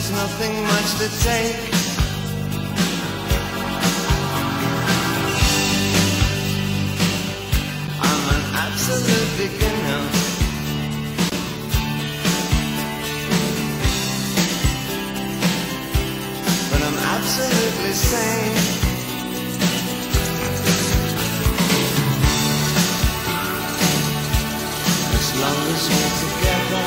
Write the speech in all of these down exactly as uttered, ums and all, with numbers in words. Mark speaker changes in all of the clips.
Speaker 1: There's nothing much to take. I'm an absolute beginner, but I'm absolutely sane. As long as we're together,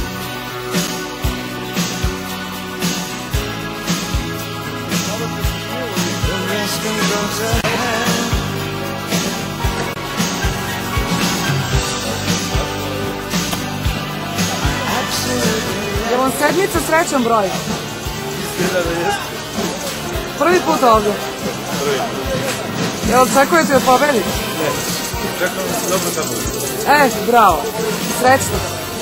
Speaker 1: the rest can go to hell.
Speaker 2: Je vam sedmica srećan broj? Prvi put ovdje?
Speaker 3: Prvi.
Speaker 2: Jel očekujete da pobedi?
Speaker 3: Ne, čekam dobro tamo.
Speaker 2: E, bravo, srećno.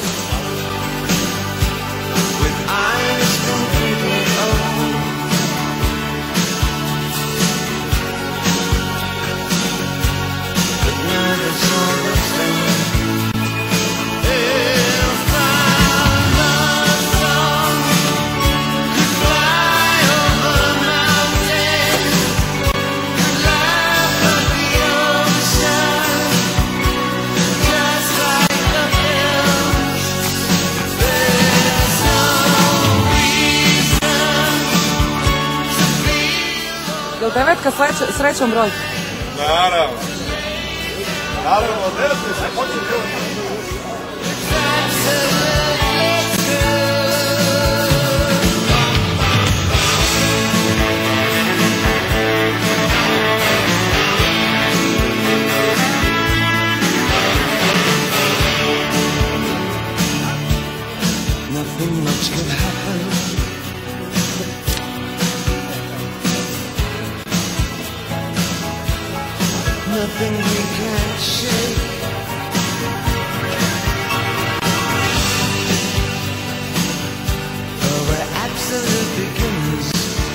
Speaker 2: Je li devetka srećan broj?
Speaker 3: Naravno. Naravno, devetka se hoće broj.
Speaker 1: Nothing much could happen. Nothing we can't shake. Oh, we're absolute beginners,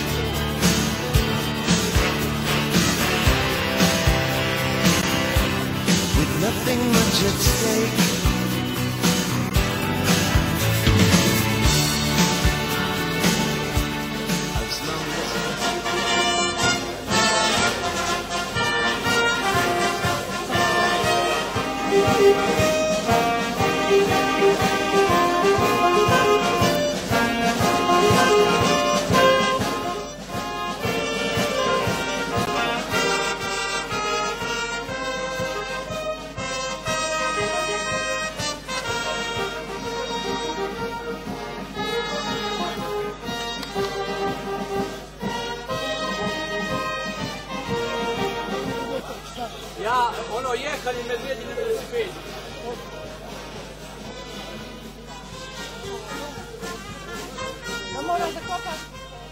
Speaker 1: with nothing much at stake.
Speaker 4: Ja, ono jehali medvjedi na velosipedi.
Speaker 2: Da moraš da kopaš.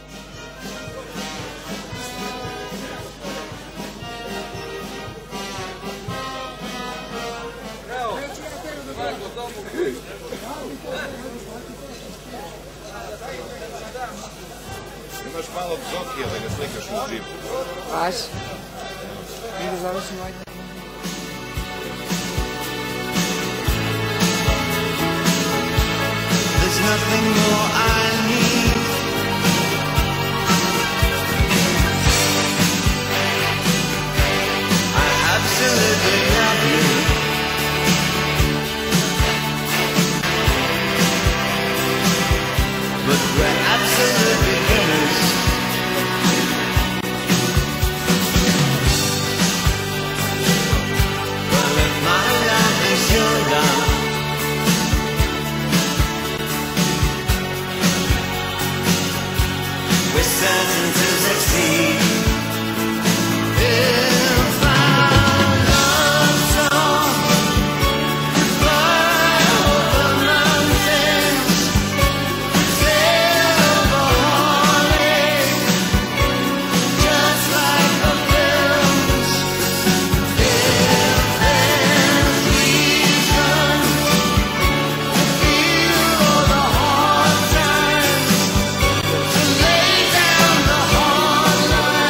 Speaker 4: Evo, svako domu.
Speaker 3: Imaš malo Zokija da ga slikaš u džipu.
Speaker 2: Baš. Mi da završimo ovaj.
Speaker 1: There's nothing more I need. I absolutely love you. But we're absolute beginners. Well, if my love is your love, we're certain to succeed. If our love song could fly over mountains, sail over heartache, just like the films. If there's reason to feel all the hard times, to lay down the hard line.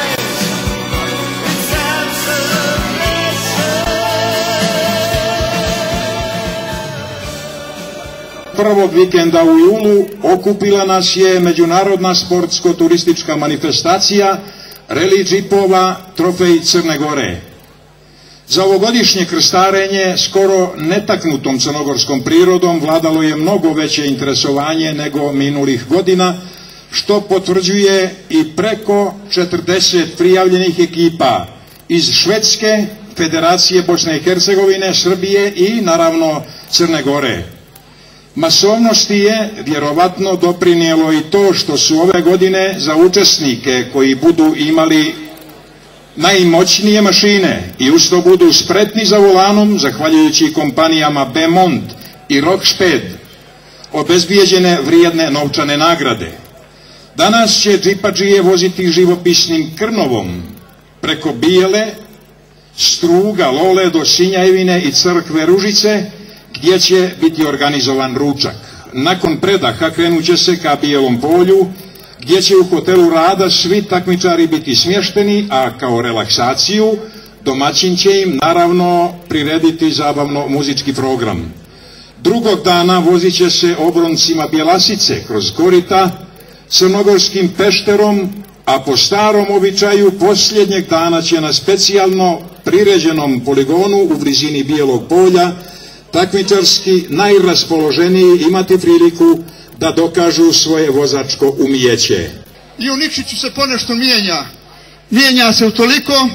Speaker 5: prvog vikenda u julu okupila nas je međunarodna sportsko-turistička manifestacija Reli džipova Trofej Crne Gore. Za ovogodišnje krstarenje skoro netaknutom crnogorskom prirodom vladalo je mnogo veće interesovanje nego minulih godina, što potvrđuje i preko četrdeset prijavljenih ekipa iz Švedske, Federacije Bosne i Hercegovine, Srbije i naravno Crne Gore. Masovnosti je vjerovatno doprinijelo i to što su ove godine za učesnike koji budu imali najmoćnije mašine i uz to budu spretni za volanom, zahvaljujući kompanijama Bemont i Rocksped, obezbijeđene vrijedne novčane nagrade. Danas će džipadžije voziti živopisnim Krnovom preko Bijele, Struga, Lole do Sinjajevine i Crkve Ružice, gdje će biti organizovan ručak. Nakon predaha krenut će se ka Bijelom polju, gdje će u hotelu Rada svi takmičari biti smješteni, a kao relaksaciju domaćin će im naravno prirediti zabavno muzički program. Drugog dana vozit će se obroncima Bjelasice kroz korita, crnogorskim Pešterom, a po starom običaju posljednjeg dana će na specijalno priređenom poligonu u blizini Bijelog polja takmičarski najraspoloženiji imati priliku da dokažu svoje vozačko umijeće.
Speaker 6: I u Nikšiću se ponešto mijenja. Mijenja se utoliko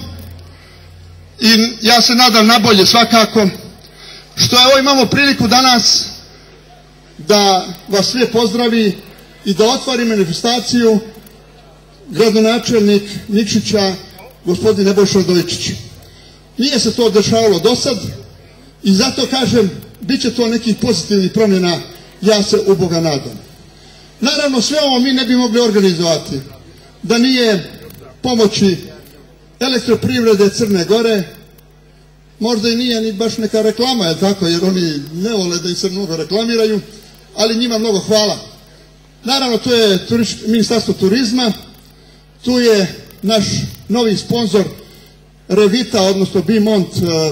Speaker 6: i ja se nadam nabolje svakako, što evo imamo priliku danas da vas sve pozdravi i da otvori manifestaciju gradonačelnik Nikšića, gospodin Nebojša Radojičić. Nije se to dešavalo do sad i zato kažem, bit će to nekih pozitivnih promjena, ja se u Boga nadam. Naravno, sve ovo mi ne bi mogli organizovati da nije pomoći Elektroprivrede Crne Gore, možda i nije ni baš neka reklama, je tako, jer oni ne vole da im se mnogo reklamiraju, ali njima mnogo hvala. Naravno, to je Ministarstvo turizma, tu je naš novi sponsor Revita, odnosno Bimont,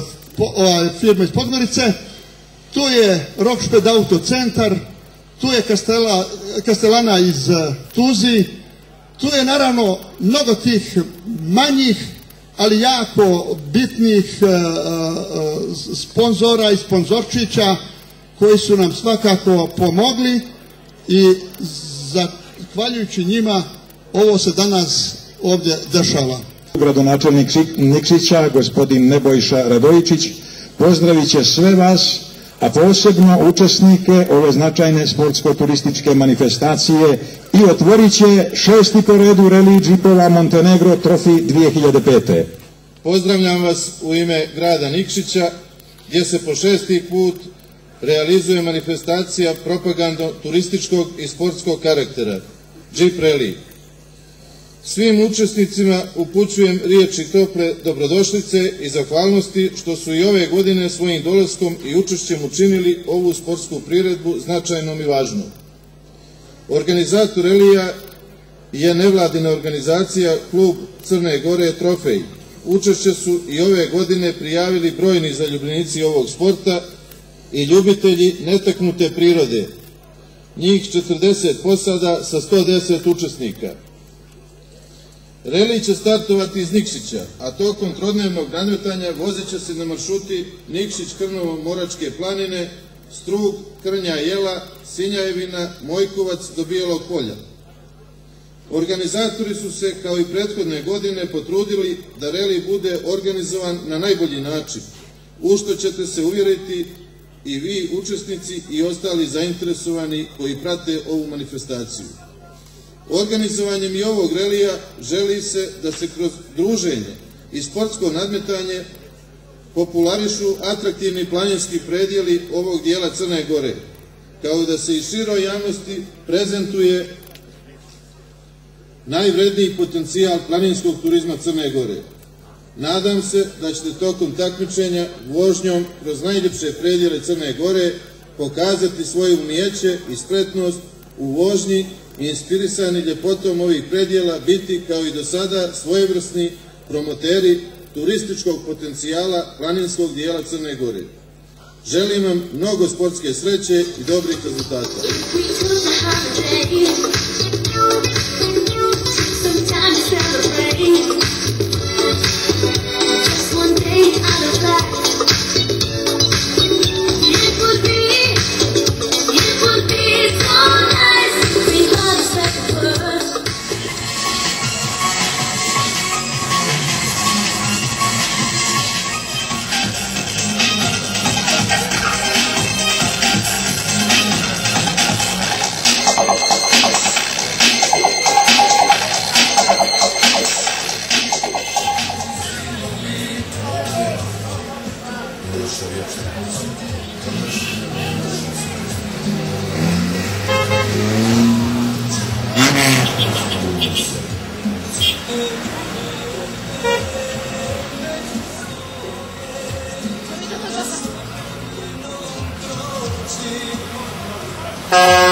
Speaker 6: firma iz Podgorice, tu je Rocksped autocentar, tu je Kastela, Kastelana iz Tuzi, tu je naravno mnogo tih manjih, ali jako bitnih sponzora i sponzorčića koji su nam svakako pomogli i zahvaljujući njima ovo se danas ovdje dešava.
Speaker 5: Gradonačelnik Nikšića, gospodin Nebojša Radojičić, pozdravit će sve vas, a posebno učesnike ove značajne sportsko-turističke manifestacije i otvorit će šesti po redu Reli džipova Montenegro Trophy dvije hiljade pete.
Speaker 7: Pozdravljam vas u ime grada Nikšića, gdje se po šesti put realizuje manifestacija propagando turističkog i sportskog karaktera, Džip Reli. Svim učesnicima upućujem riječi tople dobrodošlice i zahvalnosti što su i ove godine svojim dolaskom i učešćem učinili ovu sportsku priredbu značajnom i važnom. Organizator relija je nevladina organizacija Klub Crne Gore Trofej. Učešće su i ove godine prijavili brojni zaljubljenici ovog sporta i ljubitelji netaknute prirode, njih četrdeset posada sa sto deset učesnika. Reli će startovati iz Nikšića, a tokom trodnevnog nadmetanja vozit će se na maršruti Nikšić-Krnovo-Moračke planine, Strug, Krnja, Jela, Sinjajevina, Mojkovac do Bijelog polja. Organizatori su se, kao i prethodne godine, potrudili da reli bude organizovan na najbolji način, u što ćete se uvjeriti i vi, učesnici, i ostali zainteresovani koji prate ovu manifestaciju. Organizovanjem i ovog relija želi se da se kroz druženje i sportsko nadmetanje popularišu atraktivni planinski predjeli ovog dijela Crne Gore, kao da se i široj javnosti prezentuje najvredniji potencijal planinskog turizma Crne Gore. Nadam se da ćete tokom takmičenja vožnjom kroz najljepše predjele Crne Gore pokazati svoje umijeće i spretnost u vožnji i inspirisani ljepotom ovih predjela biti, kao i do sada, svojevrsni promoteri turističkog potencijala planinskog dijela Crne Gore. Želim vam mnogo sportske sreće i dobrih rezultata.
Speaker 1: Uh...